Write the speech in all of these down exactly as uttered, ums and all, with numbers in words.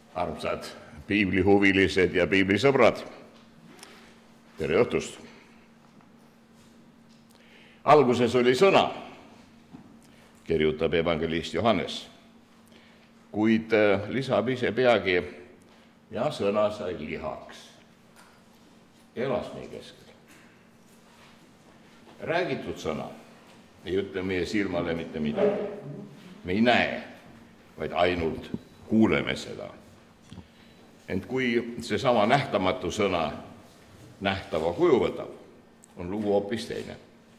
Armsad piiblihuvilised ja piiblisõbrad, tere õhtust! Alguses oli sõna, kirjutab evangelist Johannes, kuid lisab ise peagi, ja sõna sai lihaks, elas meie keskel. Räägitud sõna ei ütle meie silmale mitte midagi. Me ei näe, vaid ainult kuuleme seda. Ent kui seesama nähtamatu sõna nähtava kuju võtab, on lugu hoopis teine.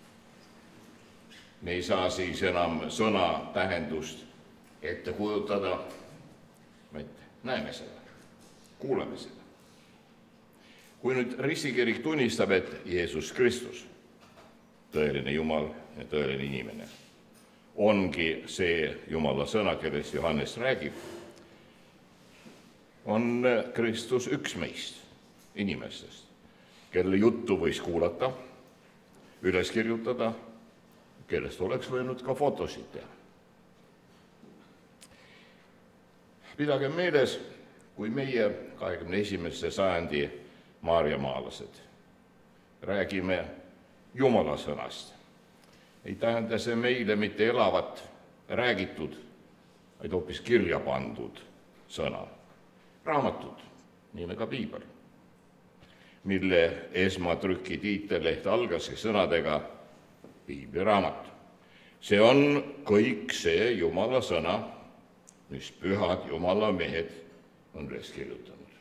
Me ei saa siis enam sõna tähendust ette kujutada, vaid näeme seda, kuuleme seda. Kui nüüd ristikirik tunnistab, et Jeesus Kristus, tõeline Jumal ja tõeline inimene, ongi see Jumala sõna, kellest Johannes räägib, on Kristus üks meist, inimestest, kelle juttu võis kuulata, üles kirjutada, kellest oleks võinud ka fotosid teha. Pidage meeles, kui meie kahekümne esimese sajandi maarjamaalased räägime Jumala sõnast, ei tähenda see meile mitte elavat räägitud, vaid hoopis kirja pandud sõna. Raamatud, nimega Piibel, mille esmatrüki tiitelleht algaski sõnadega Piibliraamat. See on kõik see Jumala sõna, mis pühad Jumala mehed on üles kirjutanud.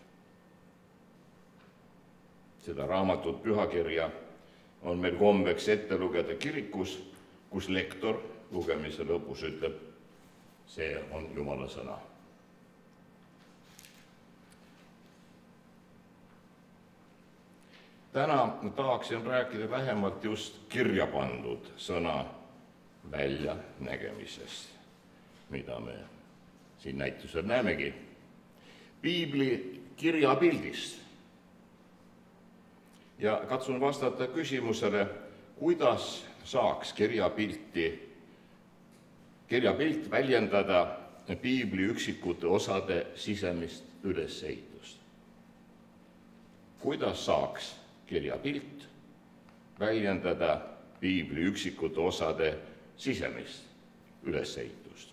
Seda raamatut pühakirja on meil kombeks ette lugeda kirikus, kus lektor lugemise lõpus ütleb, see on Jumala sõna. Täna tahaksin rääkida vähemalt just kirja pandud sõna väljanägemisest, mida me siin näitusel näemegi. Piibli kirjapildist. Ja katsun vastata küsimusele, kuidas saaks kirjapilti, kirjapilt väljendada Piibli üksikute osade sisemist ülesehitust. Kuidas saaks kirjapilt väljendada Piibli üksikute osade sisemist ülesehitust?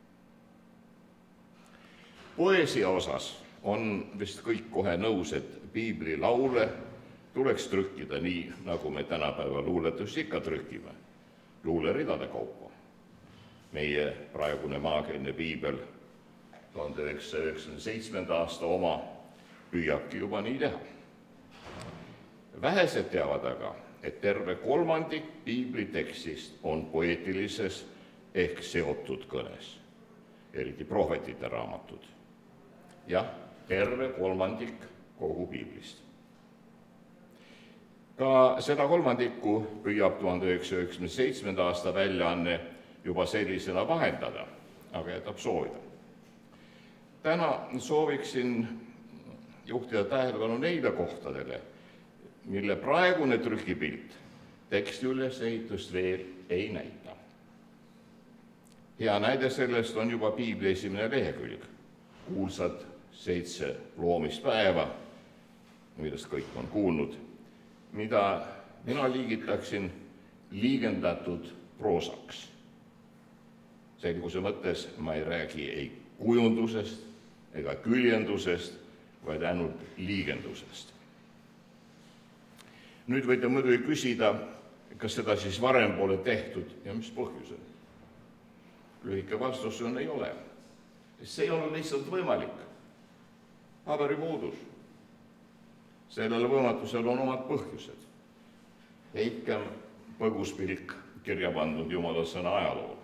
Poeesia osas on vist kõik kohe nõus, et Piibli laule tuleks trükkida nii, nagu me tänapäeva luuletust ikka trükime, luuleridade kaupa. Meie praegune maakeelne Piibel, tuhande üheksasaja üheksakümne seitsmenda aasta oma, püüabki juba nii teha. Vähesed teavad aga, et terve kolmandik Piibli tekstist on poeetilises ehk seotud kõnes, eriti prohvetite raamatud. Jah, terve kolmandik kogu Piiblist. Ka seda kolmandikku püüab tuhande üheksasaja üheksakümne seitsmenda aasta väljaanne juba sellisena vahendada, aga jätab soovida. Täna sooviksin juhtida tähelepanu neile kohtadele, mille praegune trükipilt teksti ülesehitust veel ei näita. Hea näide sellest on juba Piibli esimene lehekülg, kuulsad seitse loomispäeva, millest kõik on kuulnud, mida mina liigitaksin liigendatud proosaks. Selguse mõttes ma ei räägi ei kujundusest ega küljendusest, vaid ainult liigendusest. Nüüd võite muidugi küsida, kas seda siis varem pole tehtud ja mis põhjusel. Lühike vastus on ei ole. See ei ole lihtsalt võimalik. Paberipuudus. Sellele võimatusel on omad põhjused. Heitkem põguspilk kirja pandud Jumala sõna ajaloole.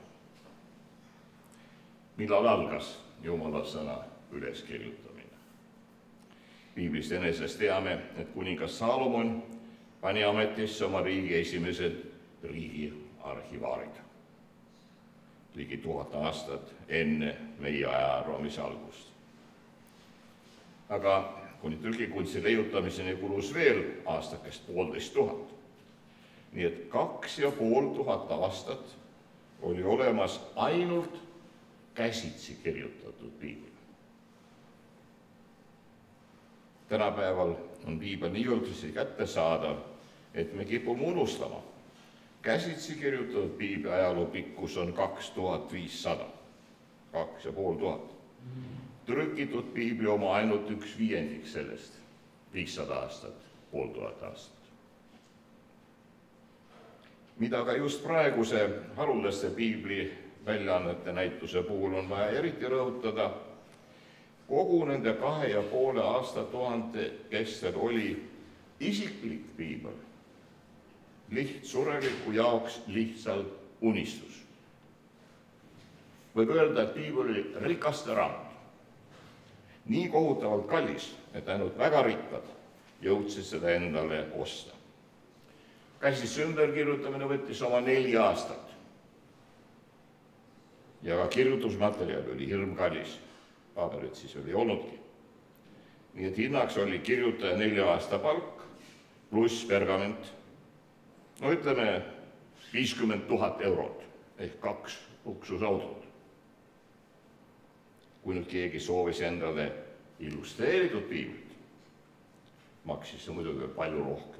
Millal algas Jumala sõna üleskirjutamine? Piiblist enesest teame, et kuningas Saalomon pani ametisse oma riigi esimesed riigi arhivaarid. Ligi tuhat aastat enne meie ajaroomise algust. Aga kuni trükikunsti leiutamiseni kulus veel aastakest poolteist tuhat. Nii et kaks ja pool tuhat aastat oli olemas ainult käsitsi kirjutatud piibel. tänapäeval on piibel nii üldsasti kättesaadav, et me kipume unustama. Käsitsi kirjutatud piibli ajaloo pikkus on kaks tuhat viissada, kaks ja pool tuhat. Trükitud piibli oma ainult üks viiendik sellest, viissada aastat, pool tuhat aastat. Mida ka just praeguse haruldaste piibli väljaannete näituse puhul on vaja eriti rõhutada, kogu nende kahe ja poole aastatuhande kestel oli isiklik piibel lihtsureliku jaoks lihtsalt unistus. Võib öelda, et piibel oli rikaste raamat. Nii kohutavalt kallis, et ainult väga rikkad jõudsid seda endale osta. Käsitsi ümberkirjutamine võttis oma neli aastat. Ja ka kirjutusmaterjal oli hirm kallis. Paberit siis oli olnudki. Nii et hinnaks oli kirjutaja nelja aasta palk pluss pergament. No ütleme viiskümmend tuhat eurot ehk kaks luksusautot. Kui nüüd keegi soovis endale illustreeritud piiblit, maksis see muidugi palju rohkem.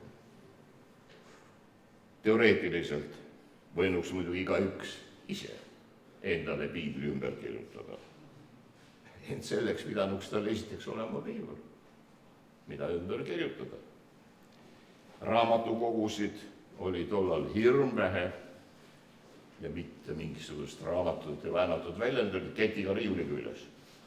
Teoreetiliselt võinuks muidugi igaüks ise endale piibli ümber kirjutada. Ent selleks pidanuks tal esiteks olema piibel, mida ümber kirjutada. Raamatukogusid oli tollal hirm vähe ja mitte mingisugust raamatut ja väänatud väljendit ketiga riiuli küljes.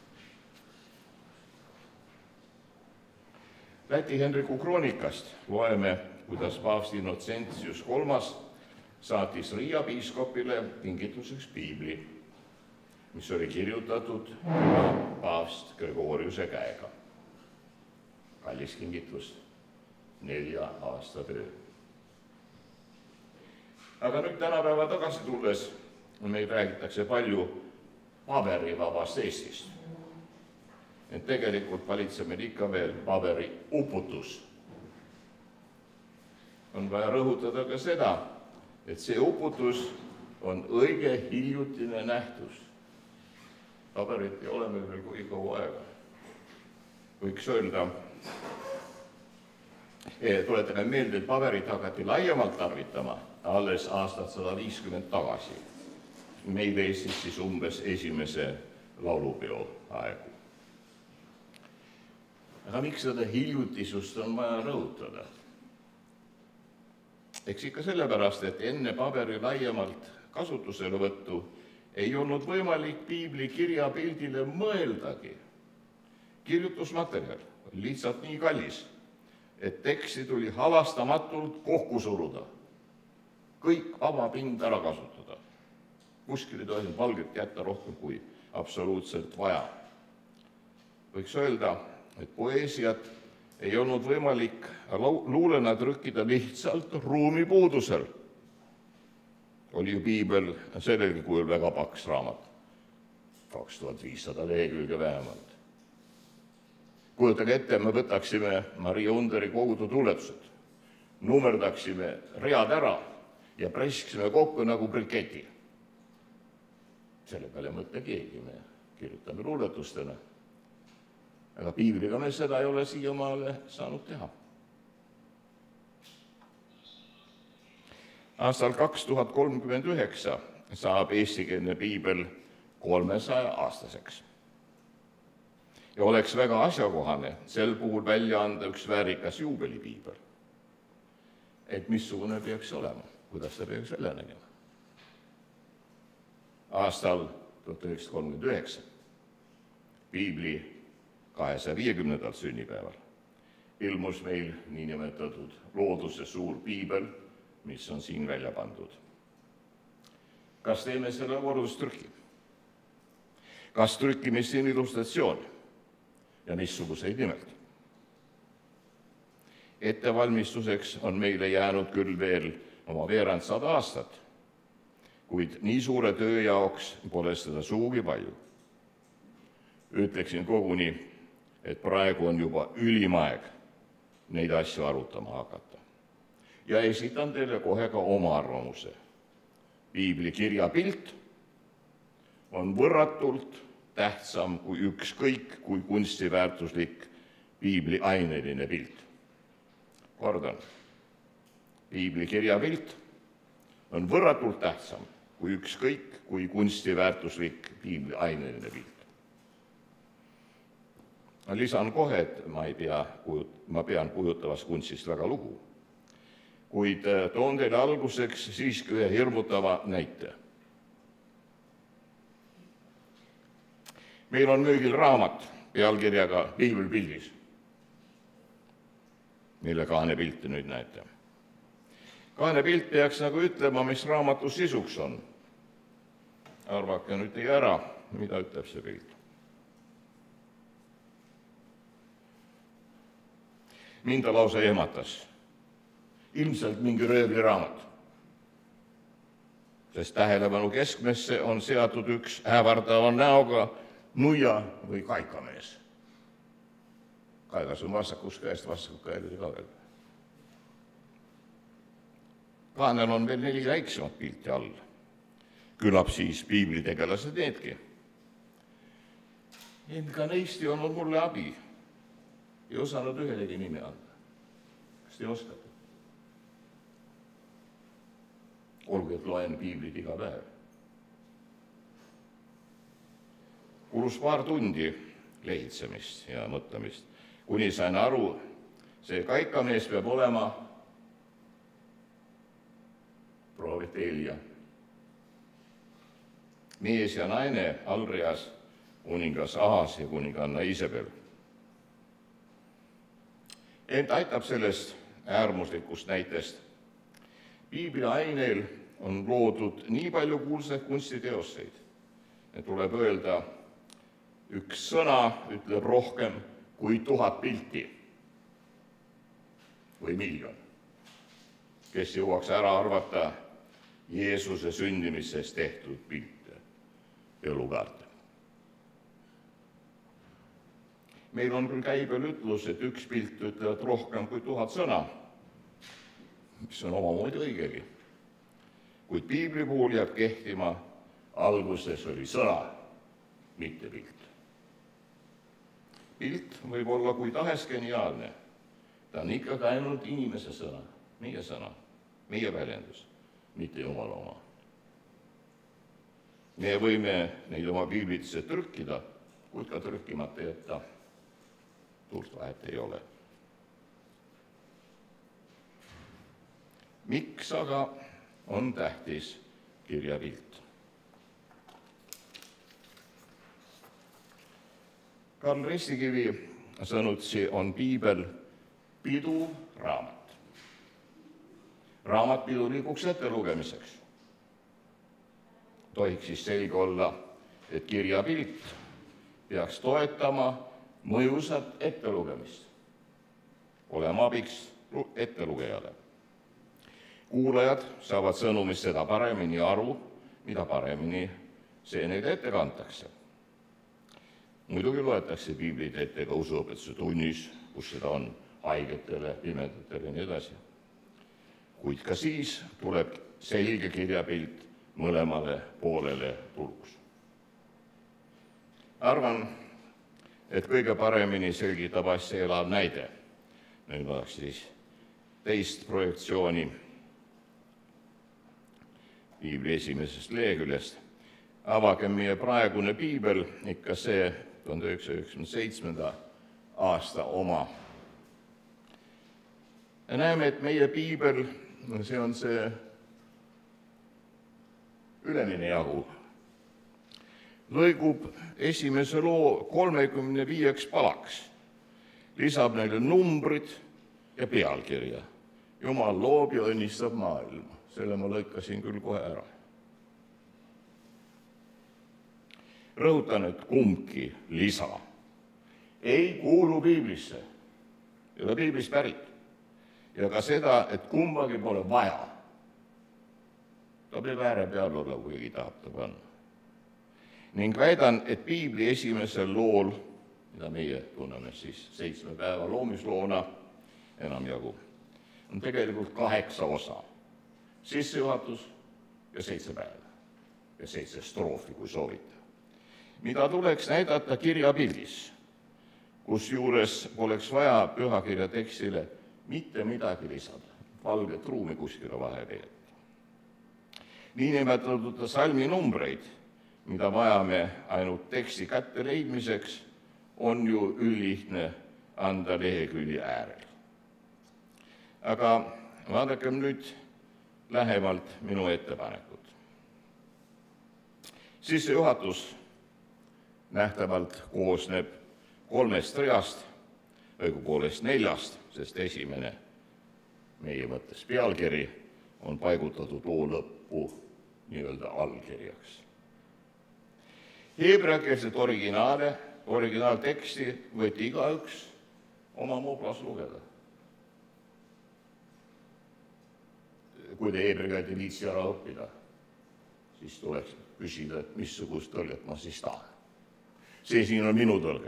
Läti Henriku kroonikast loeme, kuidas paavst Innocentius kolmas saatis Riia piiskopile kingituseks piibli, mis oli kirjutatud paavst Gregoriuse käega. Kallis kingitus, nelja aasta töö. Aga nüüd tänapäeva tagasi tulles meil räägitakse palju paberivabast Eestist. Et tegelikult valitseb meil ikka veel paberi uputus. On vaja rõhutada ka seda, et see uputus on õige hiljutine nähtus. Paberit ei ole meil veel kui kaua aega. Võiks öelda, tuletage meelde, et paberit hakati laiemalt tarvitama alles aastat sada viiskümmend tagasi. Meil Eestis siis umbes esimese laulupeo aegu. Aga miks seda hiljutisust on vaja rõhutada? Eks ikka sellepärast, et enne paberi laiemalt kasutusele võttu ei olnud võimalik piibli kirjapildile mõeldagi. Kirjutusmaterjal oli lihtsalt nii kallis, et teksti tuli halastamatult kokku suruda. Kõik vaba pind ära kasutada. Kuskil ei tohinud valget jätta rohkem kui absoluutselt vaja. Võiks öelda, et poeesiat ei olnud võimalik luulena trükkida lihtsalt ruumi puudusel. Oli ju piibel sellelgi kujul väga paks raamat, kaks tuhat viissada lehekülge vähemalt. Kujutage ette, me võtaksime Maria Underi kogutud luuletused, nummerdaksime read ära ja pressiksime kokku nagu briketi. Selle peale mõtle keegi, me kirjutame luuletustena. Aga piibliga me seda ei ole siiamaale saanud teha. Aastal kaks tuhat kolmkümmend üheksa saab eestikeelne piibel kolmesaja aastaseks. Ja oleks väga asjakohane sel puhul välja anda üks väärikas juubelipiibel. Et missugune peaks olema, kuidas ta peaks välja nägema. Aastal tuhat üheksasada kolmkümmend üheksa piibli kahesaja viiekümnendal sünnipäeval ilmus meil niinimetatud looduse suur piibel, mis on siin välja pandud. Kas teeme selle kordustrüki? Kas trükkime siin illustratsiooni? Ja missuguseid nimelt? Ettevalmistuseks on meile jäänud küll veel oma veerand sada aastat, kuid nii suure töö jaoks pole seda suugi palju. Ütleksin koguni, et praegu on juba ülim aeg neid asju arutama hakata. Ja esitan teile kohe ka oma arvamuse. Piibli kirjapilt on võrratult tähtsam kui ükskõik kui kunstiväärtuslik piibli aineline pilt. kordan, piibli kirjapilt on võrratult tähtsam kui ükskõik kui kunstiväärtuslik piibli aineline pilt. Ma lisan kohe, et ma, ei pea, ma pean kujutavast kunstist väga lugu, kuid toon teile alguseks siiski ühe hirmutava näite. Meil on müügil raamat pealkirjaga Piibel pildis, mille kaanepilti nüüd näete. Kaanepilt peaks nagu ütlema, mis raamatu sisuks on. Arvake nüüd teie ära, mida ütleb see pilt. Mind ta lausa ehmatas. Ilmselt mingi röövliraamat, sest tähelepanu keskmesse on seatud üks ähvardava näoga nuia või kaikamees. Kaigas on vastakus käest, vastakus käelise kaugel. Kaanel on veel neli väiksemat pilti all. Küllap siis piiblitegelased needki. Ent ka neist ei olnud mulle abi. Ei osanud ühelegi nime anda. Kas te oskate? Olgu, et loen piiblit iga päev. Kulus paar tundi lehitsemist ja mõtlemist, kuni sain aru, see kaikamees peab olema proovit Eelia. Mees ja naine Alrias, kuningas Ahas ja kuninganna Iisabel. Ent aitab sellest äärmuslikust näitest. Piibli aineel on loodud nii palju kuulsaid kunstiteoseid, et tuleb öelda, üks sõna ütleb rohkem kui tuhat pilti või miljon, kes jõuaks ära arvata Jeesuse sündimisest tehtud pilte ja lugukaarte. Meil on küll käibel ütlus, et üks pilt ütlevad rohkem kui tuhat sõna, mis on omamoodi õigegi. Kuid piibli puhul jääb kehtima, alguses oli sõna, mitte pilt. Pilt võib olla kui tahes geniaalne. Ta on ikkagi ainult inimese sõna, meie sõna, meie väljendus, mitte Jumala oma. Me võime neid oma piiblitesse trükkida, kuid ka trükkimata jätta. Tuult vahet ei ole. Miks aga on tähtis kirjapilt? Karl Restikivi sõnutsi on piibel piduraamat. Raamat pidulikuks ettelugemiseks. Tohiks siis selge olla, et kirjapilt peaks toetama mõjusat ettelugemist, olema abiks ettelugejale. Kuulajad saavad sõnumist seda paremini aru, mida paremini see neile ette kantakse. Muidugi loetakse piiblit ette ka usuõpetuse tunnis, kus seda on haigetele, pimedatele ja nii edasi. Kuid ka siis tuleb selge kirjapilt mõlemale poolele tulgus. Arvan, et kõige paremini selgitab asja elav näide. Nüüd oleks siis teist projektsiooni piibli esimesest leheküljest. Avagem meie praegune piibel, ikka see tuhande üheksasaja üheksakümne seitsmenda aasta oma. Ja näeme, et meie piibel, see on see ülemine jagu, lõigub esimese loo kolmekümne viieks palaks, lisab neile numbrid ja pealkirja. Jumal loob ja õnnistab maailma. Selle ma lõikasin küll kohe ära. Rõhutan, et kumbki lisa ei kuulu piiblisse, ei ole piiblist pärit. Ja ka seda, et kumbagi pole vaja. Ta võib ääre peal olla, kuigi tahab ta panna. Ning väidan, et piibli esimesel lool, mida meie tunneme siis seitsme päeva loomisloona enamjagu, on tegelikult kaheksa osa. Sissejuhatus ja seitse päeva ja seitse stroofi, kui soovite. Mida tuleks näidata kirjapildis, kusjuures poleks vaja pühakirja tekstile mitte midagi lisada, valget ruumi kuskile vahele jätta. Niinimetatud salminumbreid, mida vajame ainult teksti kätte leidmiseks, on ju ülihtne anda lehekülje äärel. Aga vaadakem nüüd lähemalt minu ettepanekut. Sissejuhatus nähtavalt koosneb kolmest reast, õigupoolest neljast, sest esimene meie mõttes pealkiri on paigutatud loo lõppu nii-öelda allkirjaks. Heebreakeelset originaale, originaalteksti võeti igaüks oma mugavas lugeda. Kui te heebrea keelt viitsi ära õppida, siis tuleks küsida, et missugust tõlget ma siis tahan. See siin on minu tõlge.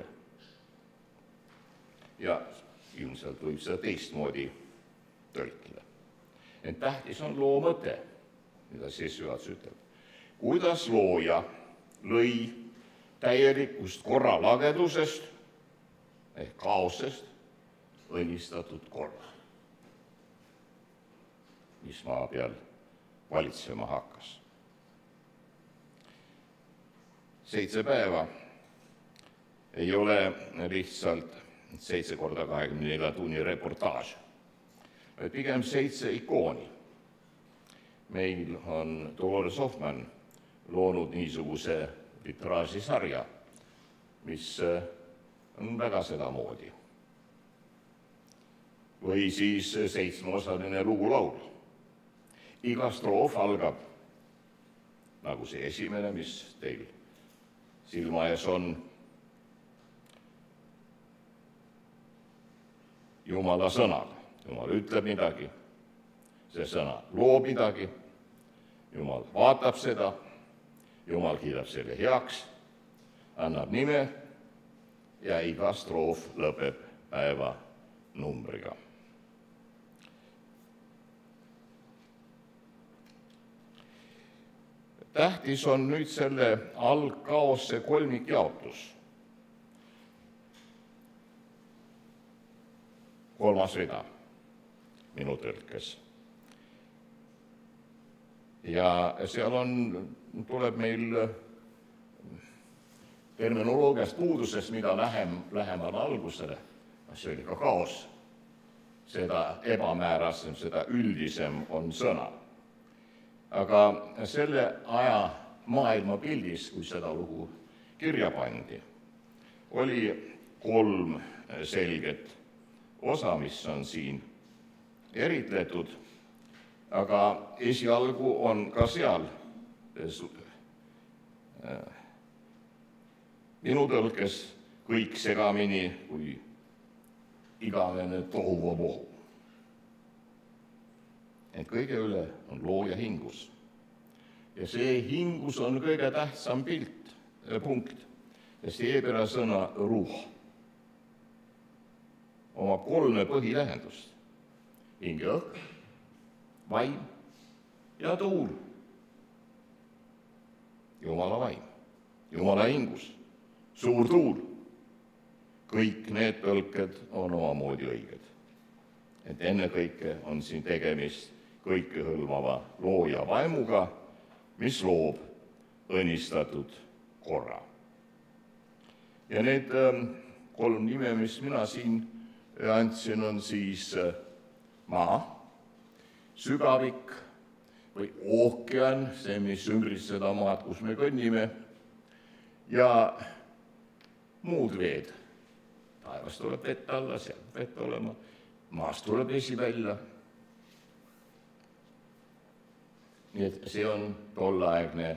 Ja ilmselt võib seda teistmoodi tõlkida. Ent tähtis on loo mõte, mida sissejuhatus ütleb. Kuidas looja lõi täielikust korralagedusest ehk kaosest õnnistatud korra, mis maa peal valitsema hakkas. Seitse päeva ei ole lihtsalt seitse korda kahekümne nelja tunni reportaaž, vaid pigem seitse ikooni. Meil on Dolores Hoffman loonud niisuguse vitraažisarja, mis on väga sedamoodi. Või siis seitsmeosaline lugulaul. Iga stroof algab, nagu see esimene, mis teil silma ees on, Jumala sõnaga. Jumal ütleb midagi, see sõna loob midagi, Jumal vaatab seda, Jumal kiidab selle heaks, annab nime ja iga stroof lõpeb päeva numbriga. Tähtis on nüüd selle algkaose kolmikjaotus. Kolmas rida minu tõlkes. Ja seal on, tuleb meil terminoloogiast puudusest, mida lähem, lähemal algusele, see oli ka kaos. Seda ebamäärasem, seda üldisem on sõna. Aga selle aja maailmapildis, kui seda lugu kirja pandi, oli kolm selget osa, mis on siin eritletud, aga esialgu on ka seal minu tõlkes kõik segamini kui igavene tohuvabohu. Ent kõige üle on looja hingus. Ja see hingus on kõige tähtsam pilt, punkt, sest heebrea sõna ruh omab kolme põhitähendust. Hingeõhk, vaim ja tuul. Jumala vaim, Jumala hingus, suur tuul. Kõik need tõlked on omamoodi õiged. Et ennekõike on siin tegemist kõikehõlmava looja vaimuga, mis loob õnnistatud korra. Ja need kolm nime, mis mina siin andsin, on siis maa, sügavik või ookean, see, mis ümbris seda maad, kus me kõnnime, ja muud veed. Taevas tuleb vett alla, seal vett olema, maast tuleb vesi välja. Nii et see on tolleaegne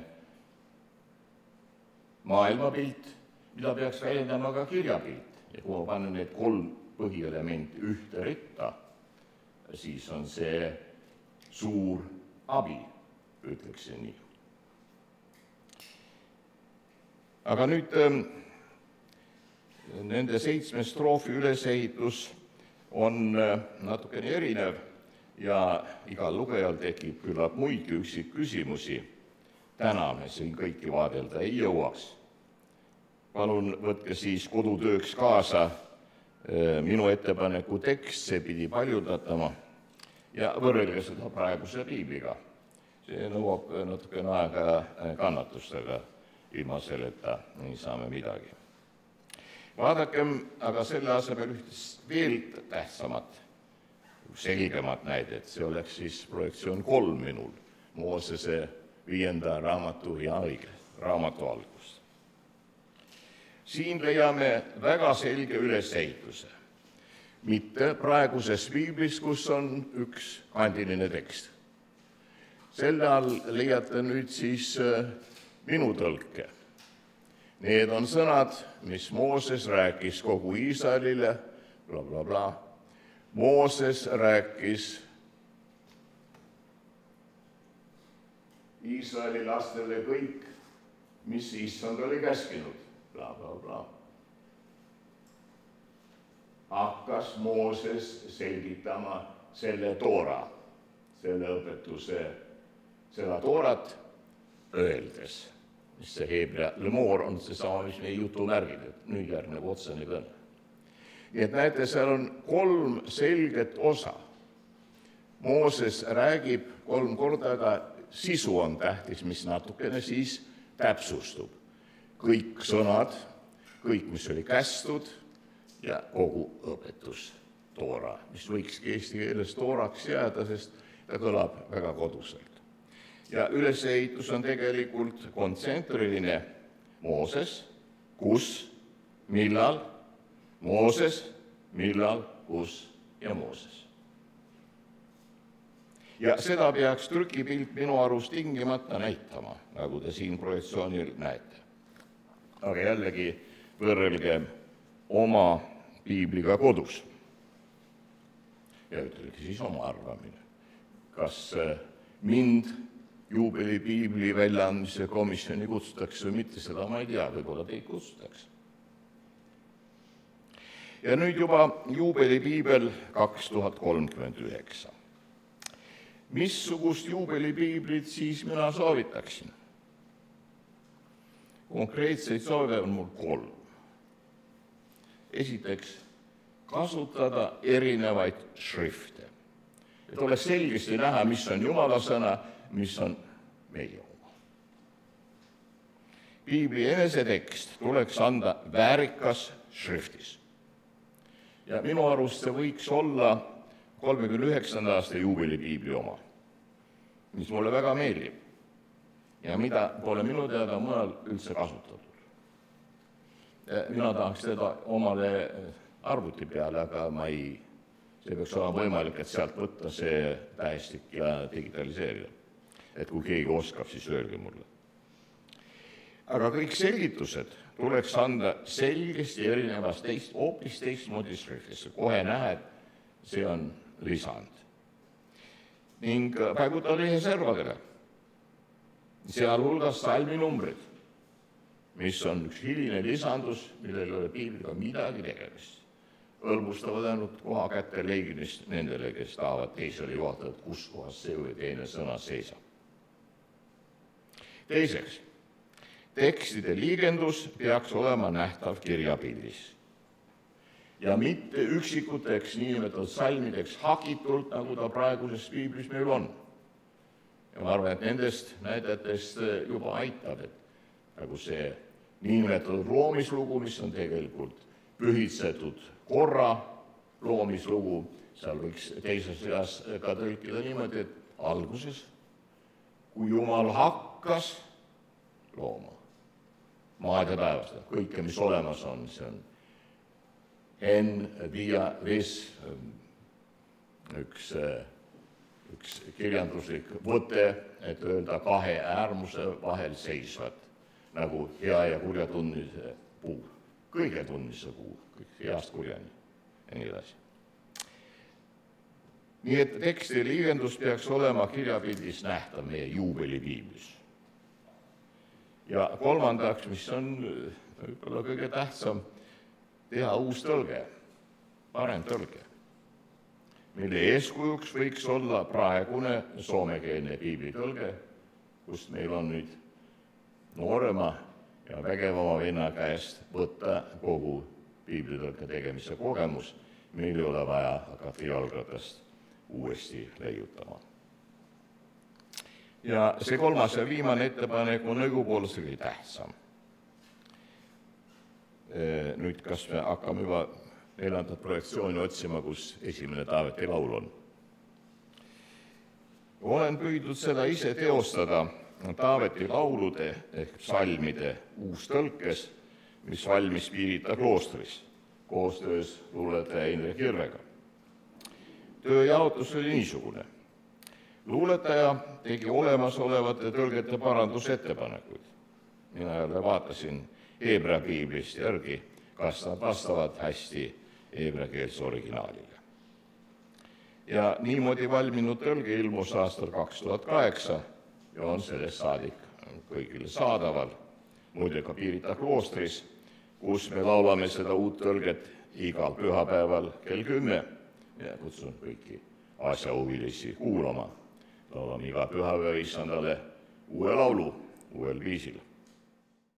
maailmapilt, mida peaks väljendama ka kirjapilt. Ja kui ma panen need kolm põhielementi ühte ritta, siis on see suur abi, ütleksin nii. Aga nüüd nende seitsme stroofi ülesehitus on natukene erinev ja igal lugejal tekib küllap muidki üksikküsimusi. Täna me siin kõiki vaadelda ei jõuaks. Palun võtke siis kodutööks kaasa minu ettepaneku tekst, see pidi paljudatama ja võrrelge seda praeguse piibliga. See nõuab natukene aega kannatustega, ilma selleta ei saame midagi. Vaadakem aga selle asemel ühtest veel tähtsamat, selgemat näidet, see oleks siis projektsioon kolm minul, Moosese viienda raamatu ja õige raamatu algust. Siin leiame väga selge ülesehituse, mitte praeguses piiblis, kus on üks kandiline tekst. Selle all leiate nüüd siis minu tõlke. Need on sõnad, mis Mooses rääkis kogu Iisraelile, bla, bla, bla. Mooses rääkis Iisraeli lastele kõik, mis Issand oli käskinud, bla, bla, bla. Hakkas Mooses selgitama selle toora, selle õpetuse, seda toorat öeldes, mis see heebrea lemoor on seesama, mis meie jutumärgid, et nüüd järgneb otsene kõne. Nii et näete, seal on kolm selget osa. Mooses räägib kolm korda, aga sisu on tähtis, mis natukene siis täpsustub. Kõik sõnad, kõik, mis oli kästud ja kogu õpetus toora, mis võikski eesti keeles tooraks jääda, sest ta kõlab väga koduselt. Ja ülesehitus on tegelikult kontsentriline Mooses, kus, millal, Mooses, millal, kus ja Mooses. Ja seda peaks trükipilt minu arust tingimata näitama, nagu te siin projektsioonil näete. Aga jällegi võrrelge oma piibliga kodus. Ja ütlegi siis oma arvamine. Kas mind juubelipiibli väljaandmise komisjoni kutsutakse või mitte, seda ma ei tea, võib-olla teid kutsutakse. Ja nüüd juba juubelipiibel kaks tuhat kolmkümmend üheksa. Missugust juubelipiiblit siis mina soovitaksin? Konkreetseid soove on mul kolm. Esiteks, kasutada erinevaid šrifte. Et oleks selgesti näha, mis on Jumala sõna, mis on meie oma. Piibli enesetekst tuleks anda väärikas šriftis. Ja minu arust see võiks olla kolmekümne üheksanda aasta juubelipiibli oma, mis mulle väga meeldib ja mida pole minu teada mujal üldse kasutatud. Mina tahaks seda omale arvuti peale, aga ma ei, see peaks olema võimalik, et sealt võtta see tähestik ja digitaliseerida. Et kui keegi oskab, siis öelge mulle. Aga kõik selgitused tuleks anda selgesti erinevast teist, hoopis teistmoodi šriftisse. Kohe näed, see on lisand. Ning paiguta leheservadele, sealhulgas salminumbrid, mis on üks hiline lisandus, millel ei ole piibliga midagi tegemist. Hõlbustavad ainult koha kätte leigimist nendele, kes tahavad teisele juhatada, kus kohas see või teine sõna seisab. Teiseks, tekstide liigendus peaks olema nähtav kirjapildis. Ja mitte üksikuteks niinimetatud salmideks hakitult, nagu ta praeguses piiblis meil on. Ja ma arvan, et nendest näidetest juba aitab, et nagu see niinimetatud loomislugu, mis on tegelikult pühitsetud korra loomislugu, seal võiks teises seas ka tõlkida niimoodi, et alguses, kui Jumal hakkas looma maad ja päevastada, kõike, mis olemas on, see on en via vis, üks, üks kirjanduslik võte, et öelda kahe äärmuse vahel seisvad, nagu hea ja kurja tundmise puu, kõige tundmise puu, heast kurjani ja nii edasi. Nii et teksti liigendus peaks olema kirjapildis nähtav meie juubelipiiblis. Ja kolmandaks, mis on võib-olla kõige tähtsam, teha uus tõlge, parem tõlge, mille eeskujuks võiks olla praegune soomekeelne piiblitõlge, kust meil on nüüd noorema ja vägevama venna käest võtta kogu piiblitõlke tegemise kogemus, meil ei ole vaja hakata jalgratast uuesti leiutama. Ja see kolmas ja viimane ettepanek on õigupoolsegi tähtsam. Nüüd, kas me hakkame juba neljandat projektsiooni otsima, kus esimene Taaveti laul on? Olen püüdnud seda ise teostada Taaveti laulude ehk psalmide uustõlkes, mis valmis Pirita kloostris, koostöös luuletaja Indrek Irvega. Tööjaotus oli niisugune. Luuletaja tegi olemasolevate tõlgete parandusettepanekuid. Mina jälle vaatasin Heebrea piiblist järgi, kas nad vastavad hästi heebreakeelse originaalile. Ja niimoodi valminud tõlge ilmus aastal kaks tuhat kaheksa ja on sellest saadik kõigile saadaval, muide ka Pirita kloostris, kus me laulame seda uut tõlget igal pühapäeval kell kümme ja kutsun kõiki asjahuvilisi kuulama. Laulame iga pühapäeva issandale uue laulu uuel viisil.